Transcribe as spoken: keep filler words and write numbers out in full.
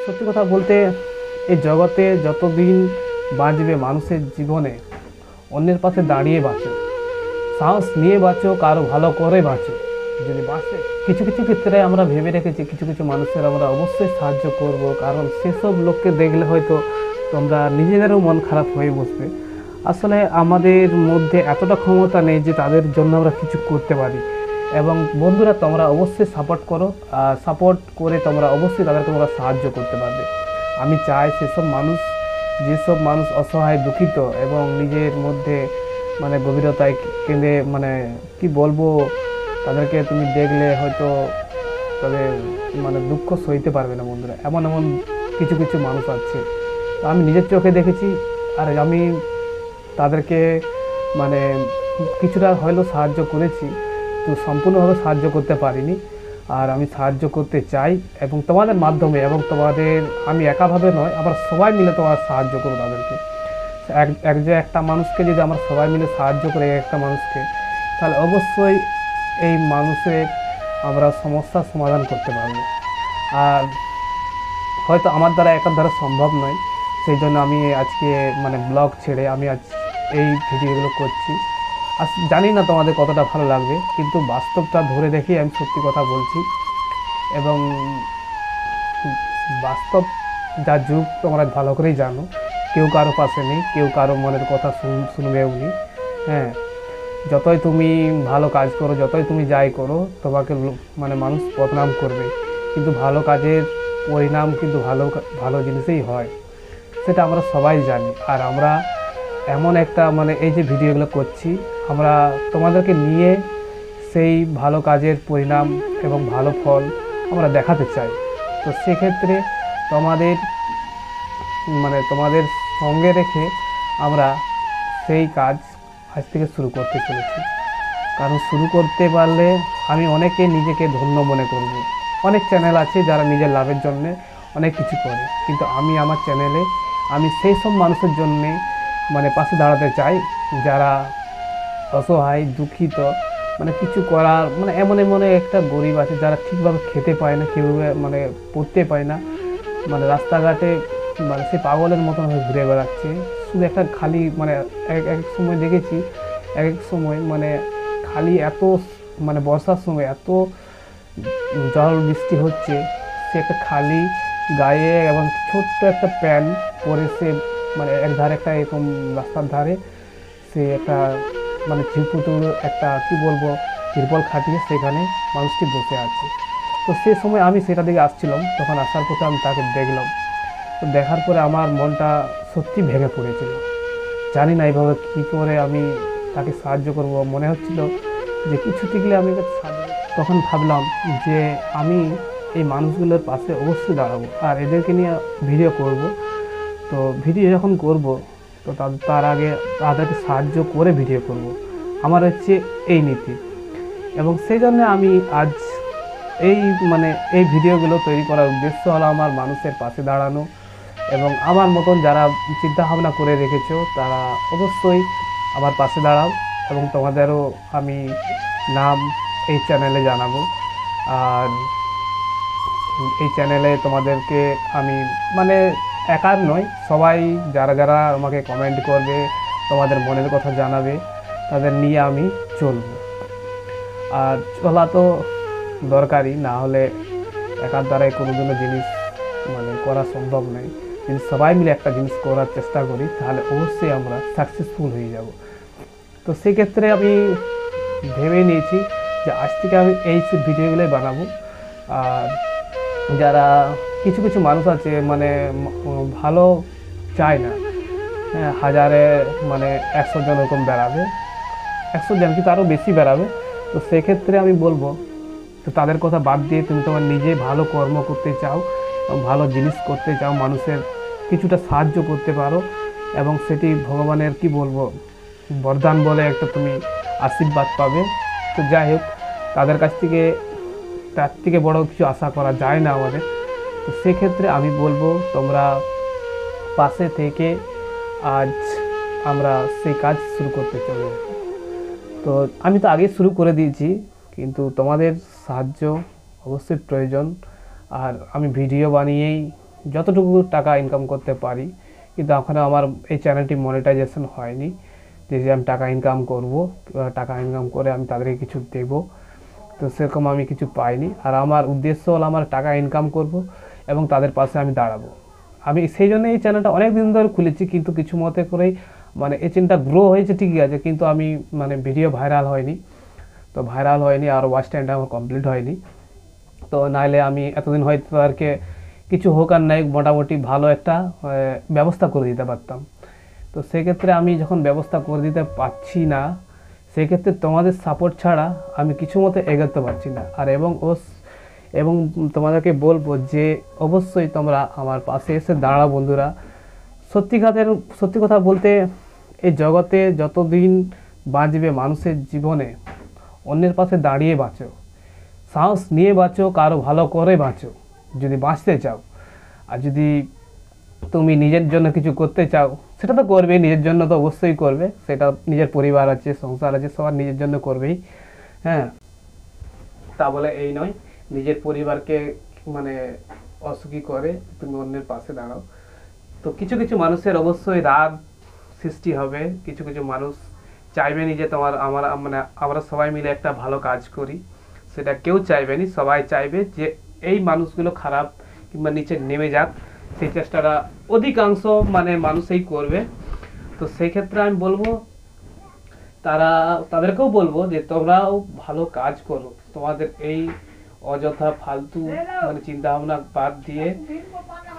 সত্যি কথা বলতে এই জগতে যতদিন বাঁচবে মানুষের জীবনে অন্যের পাশে দাঁড়িয়ে বাঁচো, সাহস নিয়ে বাঁচো, কারো ভালো করে বাঁচো। যদি বাঁচে কিছু কিছু ক্ষেত্রে আমরা ভেবে রেখেছি কিছু কিছু মানুষের আমরা অবশ্যই সাহায্য করব, কারণ সেসব লোককে দেখলে হয়তো তোমরা নিজেদেরও মন খারাপ হয়ে বসবে। আসলে আমাদের মধ্যে এতটা ক্ষমতা নেই যে তাদের জন্য আমরা কিছু করতে পারি। এবং বন্ধুরা, তোমরা অবশ্যই সাপোর্ট করো, আর সাপোর্ট করে তোমরা অবশ্যই তাদেরকে তোমরা সাহায্য করতে পারবে। আমি চাই সেসব মানুষ, যেসব মানুষ অসহায় দুঃখিত এবং নিজের মধ্যে মানে গভীরতায় কেঁদে মানে কি বলবো, তাদেরকে তুমি দেখলে হয়তো তাদের মানে দুঃখ সইতে পারবে না। বন্ধুরা, এমন এমন কিছু কিছু মানুষ আছে, আমি নিজের চোখে দেখেছি। আর আমি তাদেরকে মানে কিছুটা হয়তো সাহায্য করেছি, তো সম্পূর্ণভাবে সাহায্য করতে পারিনি। আর আমি সাহায্য করতে চাই এবং তোমাদের মাধ্যমে, এবং তোমাদের আমি একাভাবে নয়, আবার সবাই মিলে তোমার সাহায্য করো তাদেরকে। এক এক যে একটা মানুষকে যদি আমরা সবাই মিলে সাহায্য করে একটা মানুষকে, তাহলে অবশ্যই এই মানুষের আমরা সমস্যার সমাধান করতে পারবো। আর হয়তো আমার দ্বারা একার দ্বারা সম্ভব নয়, সেই জন্য আমি আজকে মানে ব্লগ ছেড়ে আমি আজ এই ভিডিওগুলো করছি। আর জানি না তোমাদের কতটা ভালো লাগবে, কিন্তু বাস্তবটা ধরে দেখি আমি সত্যি কথা বলছি। এবং বাস্তব যা যুগ তোমরা ভালো করেই জানো, কেউ কারো পাশে নেই, কেউ কারো মনের কথা শুনবেও নি। হ্যাঁ, যতই তুমি ভালো কাজ করো, যতই তুমি যাই করো, তোমাকে মানে মানুষ বদনাম করবে, কিন্তু ভালো কাজের পরিণাম কিন্তু ভালো ভালো জিনিসেই হয়, সেটা আমরা সবাই জানি। আর আমরা এমন একটা মানে এই যে ভিডিওগুলো করছি, আমরা তোমাদেরকে নিয়ে সেই ভালো কাজের পরিণাম এবং ভালো ফল আমরা দেখাতে চাই। তো সেক্ষেত্রে তোমাদের মানে তোমাদের সঙ্গে রেখে আমরা সেই কাজ আজ থেকে শুরু করতে চলেছি। কারণ শুরু করতে পারলে আমি অনেকে নিজেকে ধন্য মনে করব। অনেক চ্যানেল আছে যারা নিজের লাভের জন্য অনেক কিছু করে, কিন্তু আমি আমার চ্যানেলে আমি সেই সব মানুষের জন্যে মানে পাশে দাঁড়াতে চাই যারা অসহায় দুঃখিত, মানে কিছু করার মানে এমন এমন একটা গরিব আছে যারা ঠিকভাবে খেতে পায় না, কীভাবে মানে পড়তে পায় না, মানে রাস্তাঘাটে মানে সে পাগলের মতন হয়ে ঘুরে বেড়াচ্ছে। শুধু একটা খালি মানে এক এক সময় দেখেছি, এক এক সময় মানে খালি এত মানে বর্ষার সময় এত জল বৃষ্টি হচ্ছে, সে একটা খালি গায়ে এবং ছোট্ট একটা প্যান্ট পরে সে মানে এক ধারে একটা এরকম রাস্তার ধারে সে একটা মানে ঝিরপুতুর একটা কি বলবো তিরপল খাটিয়ে সেখানে মানুষটি বসে আছে। তো সে সময় আমি সেটা দিকে আসছিলাম, তখন আসার পথে আমি তাকে দেখলাম। তো দেখার পরে আমার মনটা সত্যি ভেঙে পড়েছিল। জানি না এইভাবে কী করে আমি তাকে সাহায্য করব, মনে হচ্ছিল যে কিছু টিকলে আমি সাহায্য। তখন ভাবলাম যে আমি এই মানুষগুলোর পাশে অবশ্যই দাঁড়াবো আর এদেরকে নিয়ে ভিডিও করব। তো ভিডিও যখন করব, তো তার আগে তাদেরকে সাহায্য করে ভিডিও করব, আমার হচ্ছে এই নীতি। এবং সেই জন্য আমি আজ এই মানে এই ভিডিওগুলো তৈরি করার উদ্দেশ্য হলো আমার মানুষের পাশে দাঁড়ানো। এবং আমার মতন যারা চিন্তাভাবনা করে রেখেছো তারা অবশ্যই আমার পাশে দাঁড়াও, এবং তোমাদেরও আমি নাম এই চ্যানেলে জানাবো। আর এই চ্যানেলে তোমাদেরকে আমি মানে একার নয়, সবাই যারা যারা আমাকে কমেন্ট করবে, তোমাদের মনের কথা জানাবে, তাদের নিয়ে আমি চলব। আর চলা তো দরকারই, না হলে একার দ্বারাই কোনো দিনও জিনিস মানে করা সম্ভব নয়। যদি সবাই মিলে একটা জিনিস করার চেষ্টা করি, তাহলে অবশ্যই আমরা সাকসেসফুল হয়ে যাব। তো সেক্ষেত্রে আমি ভেবে নিয়েছি যে আজ থেকে আমি এই ভিডিওগুলোই বানাবো। আর যারা কিছু কিছু মানুষ আছে মানে ভালো চায় না, হ্যাঁ, হাজারে মানে একশো জন এরকম বেড়াবে, একশো জন কি তারও বেশি বেড়াবে। তো সেক্ষেত্রে আমি বলবো, তো তাদের কথা বাদ দিয়ে তুমি তোমার নিজে ভালো কর্ম করতে চাও এবং ভালো জিনিস করতে চাও, মানুষের কিছুটা সাহায্য করতে পারো, এবং সেটি ভগবানের কি বলবো বরদান বলে একটা তুমি আশীর্বাদ পাবে। তো যাই হোক, তাদের কাছ থেকে তার থেকে বড় কিছু আশা করা যায় না আমাদের। তো সেক্ষেত্রে আমি বলবো তোমরা পাশে থেকে আজ আমরা সেই কাজ শুরু করতে চলে। তো আমি তো আগে শুরু করে দিয়েছি, কিন্তু তোমাদের সাহায্য অবশ্যই প্রয়োজন। আর আমি ভিডিও বানিয়েই যতটুকু টাকা ইনকাম করতে পারি, কিন্তু এখনও আমার এই চ্যানেলটি মনিটাইজেশন হয়নি যে যে আমি টাকা ইনকাম করব, টাকা ইনকাম করে আমি তাদেরকে কিছু দেব, তো সেরকম আমি কিছু পাইনি। আর আমার উদ্দেশ্য হলো আমার টাকা ইনকাম করব এবং তাদের পাশে আমি দাঁড়াবো। আমি সেই জন্য এই চ্যানেলটা অনেক দিন ধরে খুলেছি, কিন্তু কিছু মতে করেই মানে এই চ্যানেলটা গ্রো হয়েছে ঠিকই আছে, কিন্তু আমি মানে ভিডিও ভাইরাল হয়নি, তো ভাইরাল হয়নি আর ওয়াচ টাইমটা আমার কমপ্লিট হয়নি। তো নাইলে আমি এতদিন হয়তো তাদেরকে কিছু হোক আর নাই মোটামুটি ভালো একটা ব্যবস্থা করে দিতে পারতাম। তো সেক্ষেত্রে আমি যখন ব্যবস্থা করে দিতে পারছি না, সেক্ষেত্রে তোমাদের সাপোর্ট ছাড়া আমি কিছু মতে এগোতে পারছি না। আর এবং ও এবং তোমাদেরকে বলবো যে অবশ্যই তোমরা আমার পাশে এসে দাঁড়াও বন্ধুরা। সত্যিকারের সত্যি কথা বলতে এই জগতে যতদিন বাঁচবে মানুষের জীবনে অন্যের পাশে দাঁড়িয়ে বাঁচো, সাহস নিয়ে বাঁচো, কারো ভালো করে বাঁচো যদি বাঁচতে চাও। আর যদি তুমি নিজের জন্য কিছু করতে চাও সেটা তো করবে, নিজের জন্য তো অবশ্যই করবে, সেটা নিজের পরিবার আছে, সংসার আছে, সবার নিজের জন্য করবেই। হ্যাঁ, তা বলে এই নয় নিজের পরিবারকে মানে অসুখী করে তুমি অন্যের পাশে দাঁড়াও। তো কিছু কিছু মানুষের অবশ্যই রাগ সৃষ্টি হবে, কিছু কিছু মানুষ চাইবে নি যে তোমার আমার মানে আমরা সবাই মিলে একটা ভালো কাজ করি, সেটা কেউ চাইবে নি। সবাই চাইবে যে এই মানুষগুলো খারাপ কিংবা নিচে নেমে যাক, সেই চেষ্টাটা অধিকাংশ মানে মানুষই করবে। তো সেই ক্ষেত্রে আমি বলবো তারা তাদেরকেও বলবো যে তোমরাও ভালো কাজ করো, তোমাদের এই অযথা ফালতু মানে চিন্তা ভাবনা বাদ দিয়ে